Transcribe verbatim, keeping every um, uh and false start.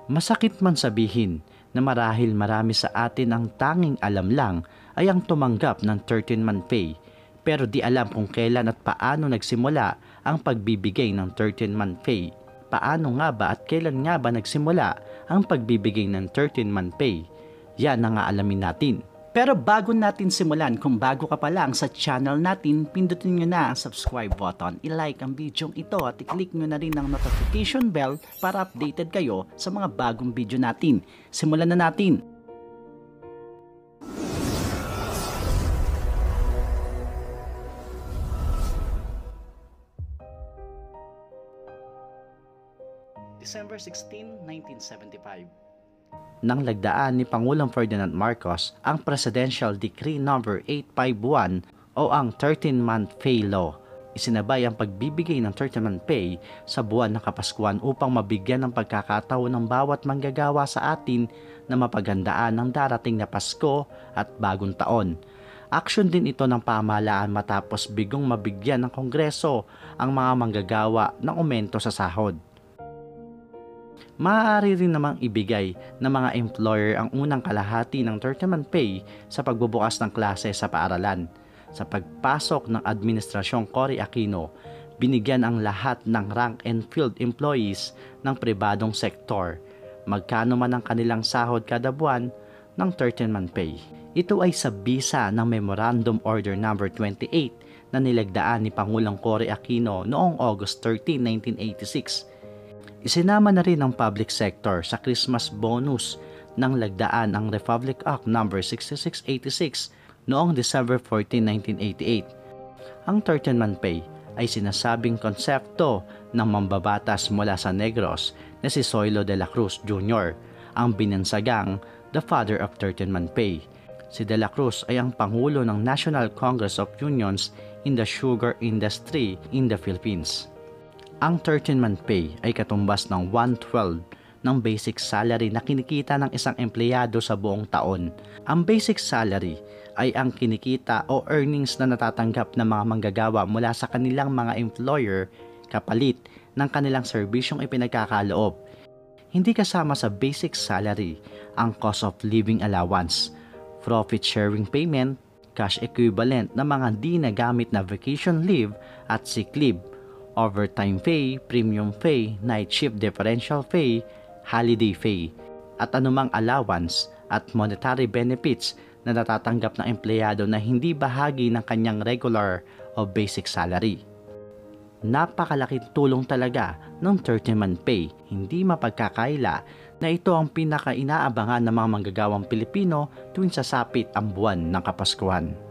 Masakit man sabihin na marahil marami sa atin ang tanging alam lang ay ang tumanggap ng thirteen-month pay, pero di alam kung kailan at paano nagsimula ang pagbibigay ng thirteen-month pay. Paano nga ba at kailan nga ba nagsimula ang pagbibigay ng thirteen-month pay? Yan ang aalamin natin. Pero bago natin simulan, kung bago ka pa lang sa channel natin, pindutin nyo na ang subscribe button, i-like ang video ito at i-click nyo na rin ang notification bell para updated kayo sa mga bagong video natin. Simulan na natin! December sixteenth, nineteen seventy-five. Nang lagdaan ni Pangulong Ferdinand Marcos ang Presidential Decree number eight fifty-one o ang thirteen-month pay law, isinabay ang pagbibigay ng thirteen-month pay sa buwan ng Kapaskuhan upang mabigyan ng pagkakataon ng bawat manggagawa sa atin na mapaghandaan ng darating na Pasko at Bagong Taon. Aksyon din ito ng pamahalaan matapos bigong mabigyan ng Kongreso ang mga manggagawa ng aumento sa sahod. Maaari rin namang ibigay ng mga employer ang unang kalahati ng thirteen-month pay sa pagbubukas ng klase sa paaralan. Sa pagpasok ng Administrasyong Cory Aquino, binigyan ang lahat ng rank and field employees ng pribadong sektor, magkano man ang kanilang sahod kada buwan, ng thirteen-month pay. Ito ay sa bisa ng Memorandum Order number twenty-eight na nilagdaan ni Pangulong Cory Aquino noong August thirteenth, nineteen eighty-six. Isinama na rin ng public sector sa Christmas bonus ng lagdaan ang Republic Act number sixty-six eighty-six noong December fourteenth, nineteen eighty-eight. Ang thirteen-month pay ay sinasabing konsepto ng mambabatas mula sa Negros na si Zoilo de la Cruz Junior, ang binansagang the father of thirteen-month pay. Si de la Cruz ay ang pangulo ng National Congress of Unions in the Sugar Industry in the Philippines. Ang thirteen-month pay ay katumbas ng one twelfth ng basic salary na kinikita ng isang empleyado sa buong taon. Ang basic salary ay ang kinikita o earnings na natatanggap ng mga manggagawa mula sa kanilang mga employer kapalit ng kanilang serbisyong ipinagkakaloob. Hindi kasama sa basic salary ang cost of living allowance, profit sharing payment, cash equivalent na mga di nagamit na vacation leave at sick leave, overtime pay, premium pay, night shift differential pay, holiday pay, at anumang allowance at monetary benefits na natatanggap ng empleyado na hindi bahagi ng kanyang regular o basic salary. Napakalaking tulong talaga ng thirteen-month pay, hindi mapagkakaila na ito ang pinaka-inaabangan ng mga manggagawang Pilipino tuwing sasapit ang buwan ng Kapaskuhan.